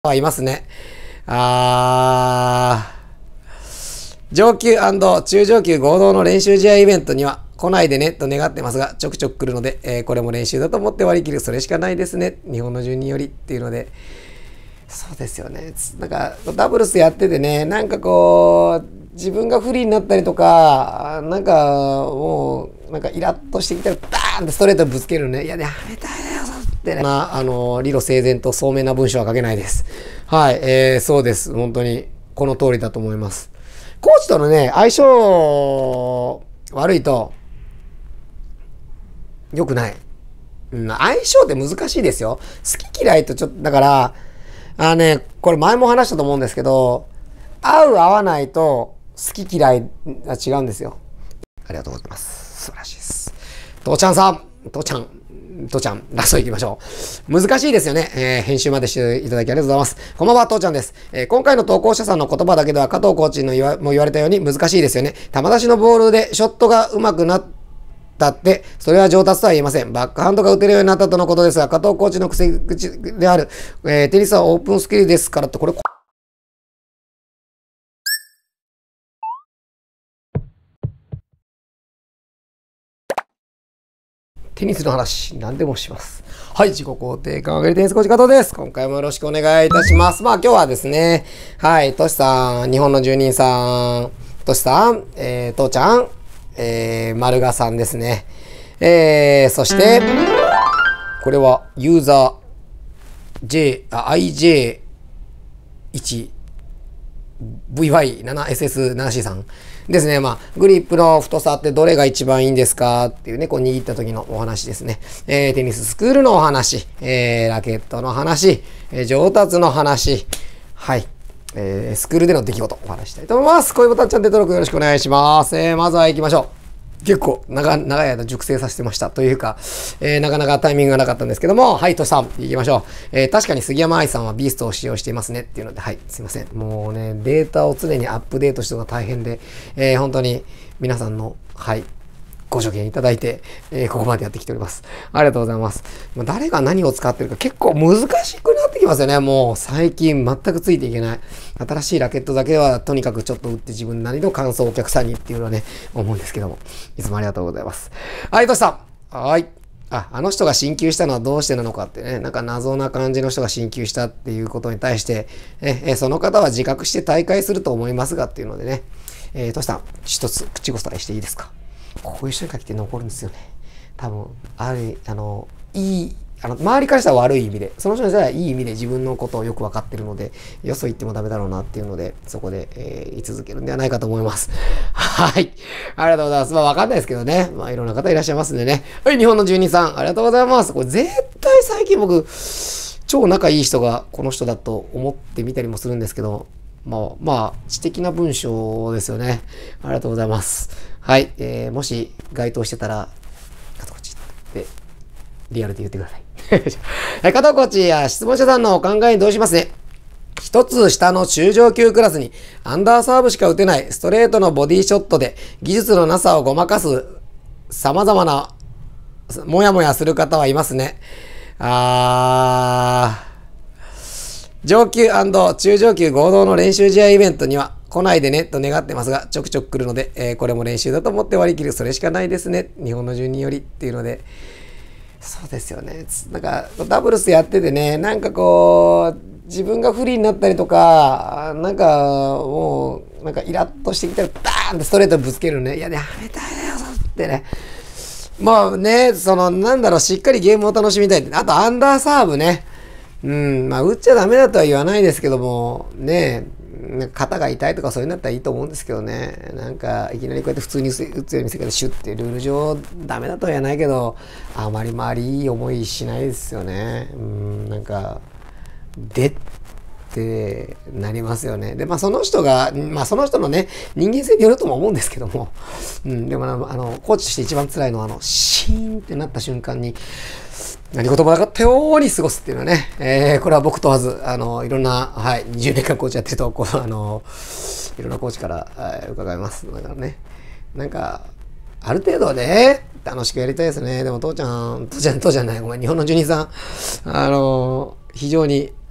はいますね。上級中上級合同の練習試合イベントには来ないでねと願ってますが、ちょくちょく来るので、これも練習だと思って割り切る、それしかないですね。日本の住人よりっていうので、そうですよね。なんか、ダブルスやっててね、なんかこう、自分が不利になったりとか、なんか、もう、なんかイラッとしてきたら、バーンってストレートぶつけるね。いや、やめたいよ、ってね。理路整然と聡明な文章は書けないです。はい、そうです。本当に、この通りだと思います。コーチとのね、相性悪いと、良くない。相性って難しいですよ。好き嫌いとちょっと、だから、これ前も話したと思うんですけど、合う合わないと好き嫌いが違うんですよ。ありがとうございます。素晴らしいです。父ちゃんさん、父ちゃん、ラスト行きましょう。難しいですよね。編集までしていただきありがとうございます。こんばんは、父ちゃんです。今回の投稿者さんの言葉だけでは加藤コーチのも言われたように難しいですよね。球出しのボールでショットが上手くなったって、それは上達とは言えません。バックハンドが打てるようになったとのことですが、加藤コーチの癖口である、テニスはオープンスキルですからと、これ、テニスの話、何でもします。はい、自己肯定感を上げるテニスコーチ加藤です。今回もよろしくお願いいたします。まあ今日はですね、はい、トシさん、日本の住人さん、トシさん、父ちゃん、マルガさんですね。そして、これはユーザー IJ1VY7SS7C さんですね。まあ、グリップの太さってどれが一番いいんですかっていうね、こう握った時のお話ですね。テニススクールのお話、ラケットの話、上達の話、はい。スクールでの出来事お話したいと思います。こういうボタンチャンネル登録よろしくお願いします。まずは行きましょう。結構長い間熟成させてました。というか、なかなかタイミングがなかったんですけども、はい、としさん、行きましょう。確かに杉山愛さんはビーストを使用していますねっていうので、はい、すいません。もうね、データを常にアップデートしてるのが大変で、本当に皆さんの、はい、ご助言いただいて、ここまでやってきております。ありがとうございます。誰が何を使ってるか結構難しくなってきますよね。もう最近全くついていけない。新しいラケットだけはとにかくちょっと打って自分なりの感想をお客さんにっていうのはね、思うんですけども。いつもありがとうございます。はい、どうしたはい。あの人が進級したのはどうしてなのかってね、なんか謎な感じの人が進級したっていうことに対して、その方は自覚して大会すると思いますがっていうのでね、どうした一つ口答えしていいですかこういう人に書きて残るんですよね。多分、いい、周りからしたら悪い意味で、その人にしたらいい意味で自分のことをよくわかってるので、よそ言ってもダメだろうなっていうので、そこで、言い続けるんではないかと思います。はい。ありがとうございます。まあわかんないですけどね。まあいろんな方いらっしゃいますんでね。はい、日本の住人さん、ありがとうございます。これ絶対最近僕、超仲いい人がこの人だと思ってみたりもするんですけど、まあ、知的な文章ですよね。ありがとうございます。はい。もし該当してたら、加藤コーチってリアルで言ってください。はい、加藤コーチや質問者さんのお考えにどうしますね。一つ下の中上級クラスにアンダーサーブしか打てないストレートのボディショットで技術のなさをごまかす様々なもやもやする方はいますね。上級中上級合同の練習試合イベントには来ないでねと願ってますが、ちょくちょく来るので、これも練習だと思って割り切る、それしかないですね。日本の住人よりっていうので、そうですよね。なんか、ダブルスやっててね、なんかこう、自分が不利になったりとか、なんか、もう、なんかイラッとしてきたら、バーンってストレートぶつけるね。いや、やめたいよ、ってね。まあね、しっかりゲームを楽しみたいって。あと、アンダーサーブね。まあ、打っちゃダメだとは言わないですけども、ね肩が痛いとかそういうのだったらいいと思うんですけどね。なんか、いきなりこうやって普通に打つように見せかけてシュッてルール上ダメだとは言わないけど、あまりいい思いしないですよね。なんか、ってなりますよね。で、まあその人のね、人間性によるとも思うんですけども、でもコーチとして一番辛いのはシーンってなった瞬間に、何事もなかったように過ごすっていうのはね、これは僕問わず、いろんな、はい、20年間コーチやってると、いろんなコーチから、伺います。だからね、なんか、ある程度はね、楽しくやりたいですね。でも父ちゃんじゃない、ごめん、日本の住人さん、非常に、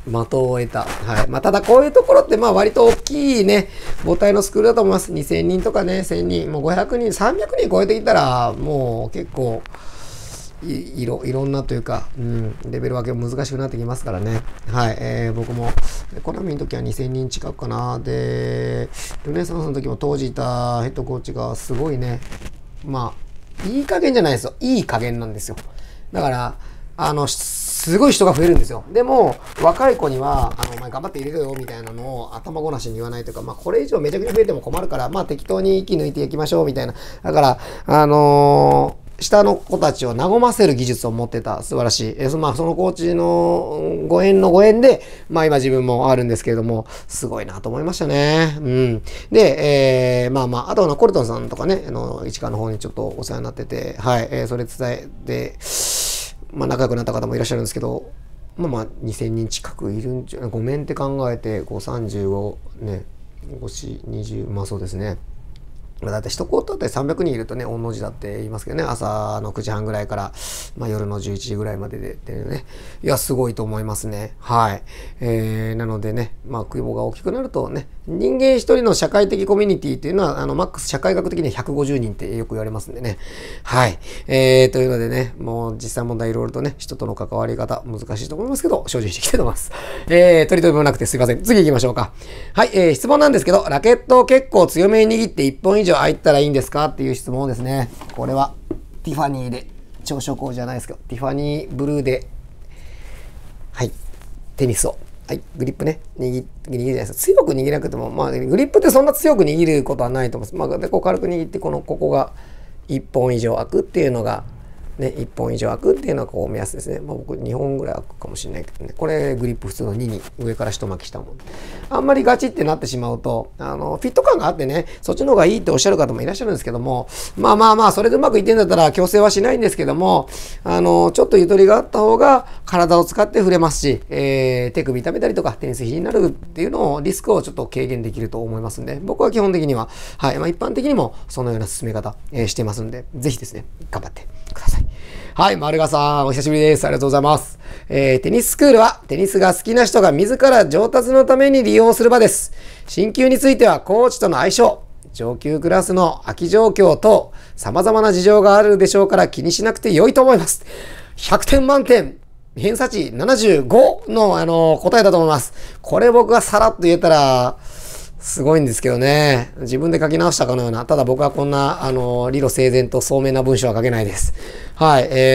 的を得た。はい。まあ、ただこういうところって、まあ、割と大きいね、母体のスクールだと思います。2000人とかね、1000人、もう500人、300人超えてきたら、もう結構、いろんなというか、レベル分け難しくなってきますからね。はい。僕も、コナミの時は2000人近くかな。で、ルネサンスの時も当時いたヘッドコーチがすごいね、まあ、いい加減じゃないですよ。いい加減なんですよ。だから、すごい人が増えるんですよ。でも、若い子には、お前頑張って入れろよ、みたいなのを頭ごなしに言わないというか、まあ、これ以上めちゃくちゃ増えても困るから、まあ、適当に息抜いていきましょう、みたいな。だから、下の子たちを和ませる技術を持ってた素晴らしい。まあ、そのコーチのご縁で、まあ今自分もあるんですけれども、すごいなと思いましたね。うん。で、まあ、あとコルトンさんとかね、市川の方にちょっとお世話になってて、はい、それ伝えて、まあ仲良くなった方もいらっしゃるんですけど、まあ2000人近くいるんじゃ、ごめんって考えて、35ね、5、20、まあそうですね。だって一コートだって300人いるとね、御の字だって言いますけどね、朝の9時半ぐらいから、まあ夜の11時ぐらいまででね、いや、すごいと思いますね。はい。なのでね、まあ規模が大きくなるとね、人間一人の社会的コミュニティっていうのは、マックス社会学的には150人ってよく言われますんでね。はい。というのでね、もう実際問題いろいろとね、人との関わり方、難しいと思いますけど、精進していきたいと思います。取り留めもなくてすいません。次行きましょうか。はい、質問なんですけど、ラケットを結構強めに握って1本以上入ったらいいんですかっていう質問ですね。これはティファニーで朝食じゃないですけど、ティファニーブルーで、はい、テニスを、はい、グリップね、握るじゃないですか。強く握らなくても、まあグリップってそんな強く握ることはないと思います。まあでこう軽く握ってここが1本以上開くっていうのがね、1本以上開くっていうのがこう目安ですね。まあ僕2本ぐらい開くかもしれないけどね。これグリップ普通の2に上から一巻きしたもん。あんまりガチってなってしまうと、フィット感があってね、そっちの方がいいっておっしゃる方もいらっしゃるんですけども、まあ、それでうまくいってんだったら強制はしないんですけども、ちょっとゆとりがあった方が体を使って触れますし、手首痛めたりとかテニス肘になるっていうのをリスクをちょっと軽減できると思いますんで、僕は基本的には、はい、まあ一般的にもそのような進め方、してますんで、ぜひですね、頑張ってください。はい、丸賀さん、お久しぶりです。ありがとうございます。テニススクールは、テニスが好きな人が自ら上達のために利用する場です。進級については、コーチとの相性、上級クラスの空き状況と、様々な事情があるでしょうから気にしなくて良いと思います。100点満点、偏差値75の、答えだと思います。これ僕がさらっと言えたら、すごいんですけどね。自分で書き直したかのような。ただ僕はこんな、理路整然と聡明な文章は書けないです。はい。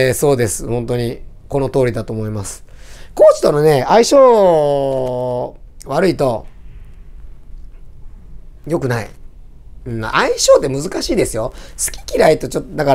そうです。本当に、この通りだと思います。コーチとのね、相性悪いと、良くない。相性って難しいですよ。好き嫌いとちょっと、だから、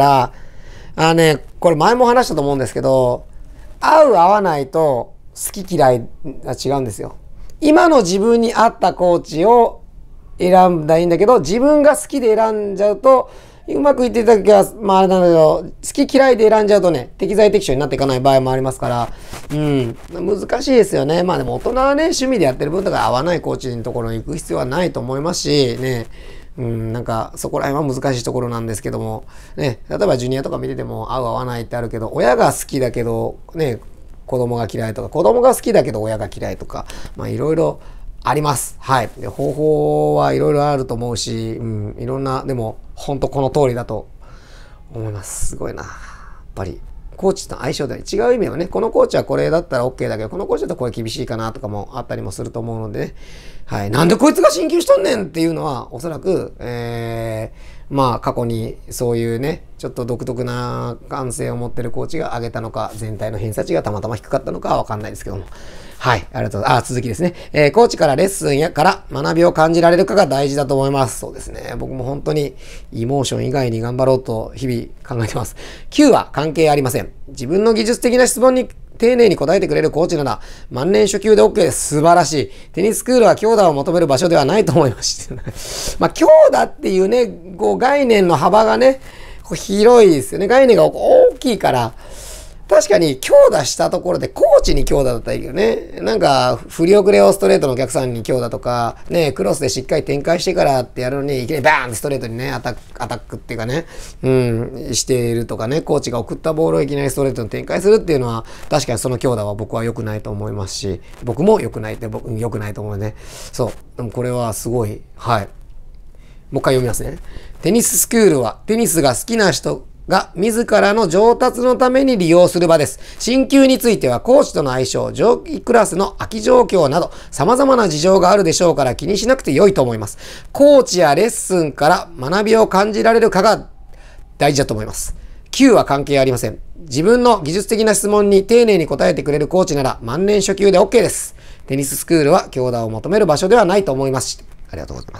これ前も話したと思うんですけど、合う合わないと好き嫌いが違うんですよ。今の自分に合ったコーチを選んだらいいんだけど、自分が好きで選んじゃうと、うまくいってた時は、まああれなんだけど、好き嫌いで選んじゃうとね、適材適所になっていかない場合もありますから、難しいですよね。まあでも大人はね、趣味でやってる分だから合わないコーチのところに行く必要はないと思いますし、ね、なんかそこら辺は難しいところなんですけども、ね、例えばジュニアとか見てても合う合わないってあるけど、親が好きだけど、ね、子供が嫌いとか、子供が好きだけど親が嫌いとか、まあいろいろあります。はい。で方法はいろいろあると思うし、いろんな、でも、ほんとこの通りだと思います。すごいな。やっぱり、コーチと相性で違う意味はね、このコーチはこれだったら OK だけど、このコーチだったらこれ厳しいかなとかもあったりもすると思うのでね。はい。なんでこいつが進級しとんねんっていうのは、おそらく、まあ過去にそういうね、ちょっと独特な感性を持ってるコーチが上げたのか、全体の偏差値がたまたま低かったのかはわかんないですけども。はい。ありがとうございます。続きですね。コーチからレッスンやから学びを感じられるかが大事だと思います。そうですね。僕も本当にイモーション以外に頑張ろうと日々考えてます。Q は関係ありません。自分の技術的な質問に丁寧に答えてくれるコーチなら万年初級で OK です。素晴らしい。テニススクールは強打を求める場所ではないと思いました。まあ強打っていうね、こう概念の幅がね、広いですよね。概念が大きいから。 確かに強打したところでコーチに強打だったらいいよね。なんか、振り遅れをストレートのお客さんに強打とか、ね、クロスでしっかり展開してからってやるのに、いきなりバーンってストレートにね、アタックっていうかね、しているとかね、コーチが送ったボールをいきなりストレートに展開するっていうのは、確かにその強打は僕は良くないと思いますし、僕も良くないと思うね。そう。でもこれはすごい、はい。もう一回読みますね。テニススクールは、テニスが好きな人が自らの上達のために利用する場です。進級についてはコーチとの相性、上位クラスの空き状況など様々な事情があるでしょうから気にしなくて良いと思います。コーチやレッスンから学びを感じられるかが大事だと思います。級は関係ありません。自分の技術的な質問に丁寧に答えてくれるコーチなら万年初級で OK です。テニススクールは強打を求める場所ではないと思います。ありがとうございます。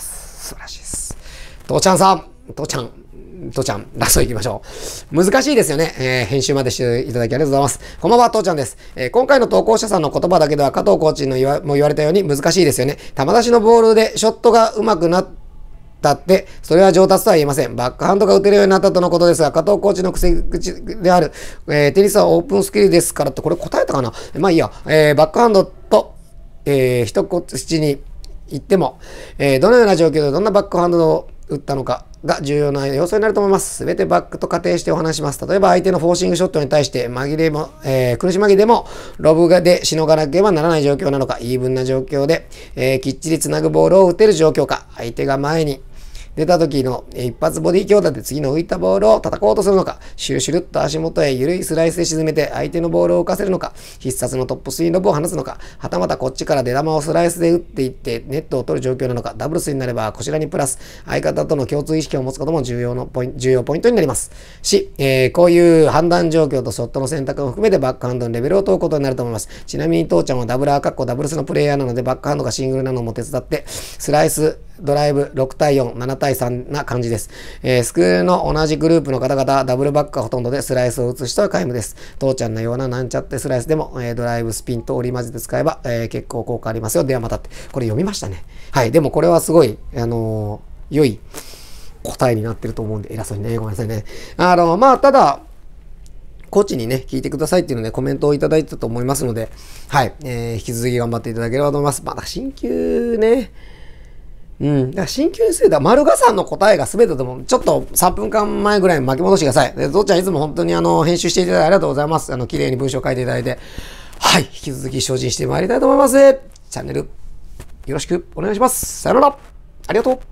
素晴らしいです。父ちゃんさん、父ちゃん、ラスト行きましょう。難しいですよね。編集までしていただきありがとうございます。こんばんは、父ちゃんです。今回の投稿者さんの言葉だけでは加藤コーチのも言われたように難しいですよね。球出しのボールでショットが上手くなったって、それは上達とは言えません。バックハンドが打てるようになったとのことですが、加藤コーチの癖口である、テニスはオープンスキルですからって、これ答えたかな？まあいいや。バックハンドと、一口に言っても、どのような状況でどんなバックハンドを打ったのかが重要な要素になると思います。すべてバックと仮定してお話します。例えば相手のフォーシングショットに対して苦し紛れでもロブでしのがなければならない状況なのか、イーブンな状況で、きっちりつなぐボールを打てる状況か、相手が前に出た時の一発ボディ強打で次の浮いたボールを叩こうとするのか、シュルシュルっと足元へ緩いスライスで沈めて相手のボールを浮かせるのか、必殺のトップスインロブを放つのか、はたまたこっちから出球をスライスで打っていってネットを取る状況なのか、ダブルスになればこちらにプラス相方との共通意識を持つことも重要ポイントになりますし、こういう判断状況とショットの選択を含めてバックハンドのレベルを問うことになると思います。ちなみに父ちゃんはダブルスのプレイヤーなので、バックハンドがシングルなのも手伝ってスライスドライブ6対4、7対3な感じです。スクールの同じグループの方々、ダブルバックがほとんどでスライスを打つ人は皆無です。父ちゃんのようななんちゃってスライスでも、ドライブスピンと織り交ぜて使えば、結構効果ありますよ。ではまたって。これ読みましたね。はい。でもこれはすごい、良い答えになってると思うんで、偉そうにね。ごめんなさいね。まあ、ただ、コーチにね、聞いてくださいっていうのでコメントをいただいたと思いますので、はい。引き続き頑張っていただければと思います。まだ新旧ね、だから鍼灸については丸賀さんの答えが全てでも、ちょっと3分間前ぐらいに巻き戻してください。で、父ちゃんいつも本当に編集していただいてありがとうございます。綺麗に文章を書いていただいて。はい。引き続き精進してまいりたいと思います。チャンネルよろしくお願いします。さよなら。ありがとう。